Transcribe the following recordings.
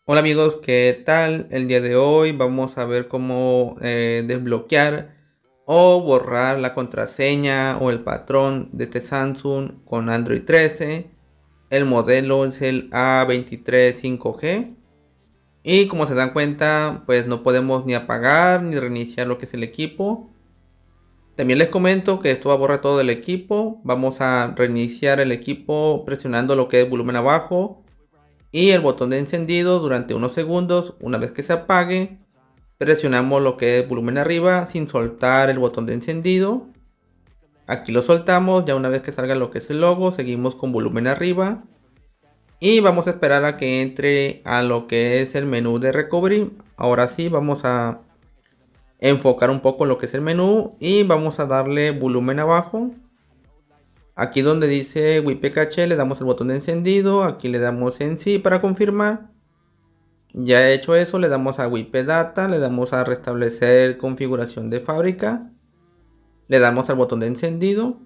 Hola amigos, ¿qué tal? El día de hoy vamos a ver cómo desbloquear o borrar la contraseña o el patrón de este Samsung con Android 13. El modelo es el A23 5G y como se dan cuenta, pues no podemos ni apagar ni reiniciar lo que es el equipo. También les comento que esto va a borrar todo el equipo. Vamos a reiniciar el equipo presionando lo que es volumen abajo y el botón de encendido durante unos segundos. Una vez que se apague, presionamos lo que es volumen arriba sin soltar el botón de encendido. Aquí lo soltamos. Ya una vez que salga lo que es el logo, seguimos con volumen arriba y vamos a esperar a que entre a lo que es el menú de recovery. Ahora sí, vamos a enfocar un poco lo que es el menú y vamos a darle volumen abajo. Aquí donde dice WIP caché le damos el botón de encendido. Aquí le damos en sí para confirmar. Ya hecho eso, le damos a WIP Data, le damos a restablecer configuración de fábrica, le damos al botón de encendido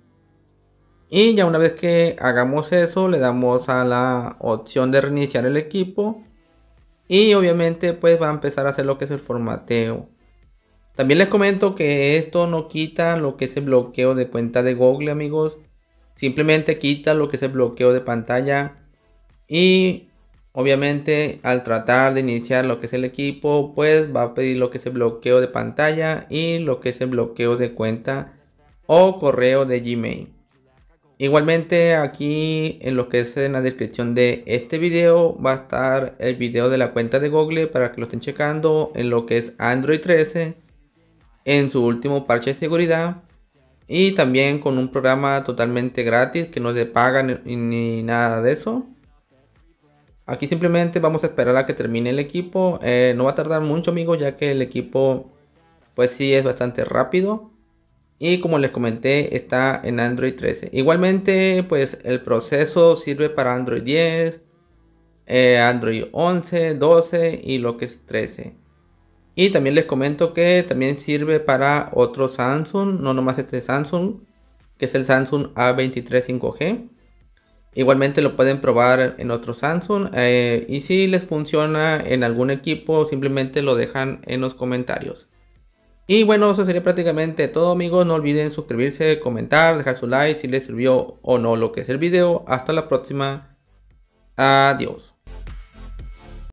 y ya una vez que hagamos eso, le damos a la opción de reiniciar el equipo y obviamente pues va a empezar a hacer lo que es el formateo. También les comento que esto no quita lo que es el bloqueo de cuenta de Google, amigos. Simplemente quita lo que es el bloqueo de pantalla. Y obviamente al tratar de iniciar lo que es el equipo, pues va a pedir lo que es el bloqueo de pantalla y lo que es el bloqueo de cuenta o correo de Gmail. Igualmente aquí en lo que es en la descripción de este video va a estar el video de la cuenta de Google para que lo estén checando en lo que es Android 13 en su último parche de seguridad y también con un programa totalmente gratis que no se paga ni nada de eso. Aquí simplemente vamos a esperar a que termine el equipo. No va a tardar mucho, amigos, ya que el equipo pues sí es bastante rápido. Y como les comenté, está en Android 13. Igualmente, pues el proceso sirve para Android 10, Android 11, 12 y lo que es 13. Y también les comento que también sirve para otro Samsung, no nomás este Samsung, que es el Samsung A23 5G. Igualmente lo pueden probar en otro Samsung y si les funciona en algún equipo simplemente lo dejan en los comentarios. Y bueno, eso sería prácticamente todo, amigos. No olviden suscribirse, comentar, dejar su like si les sirvió o no lo que es el video. Hasta la próxima. Adiós.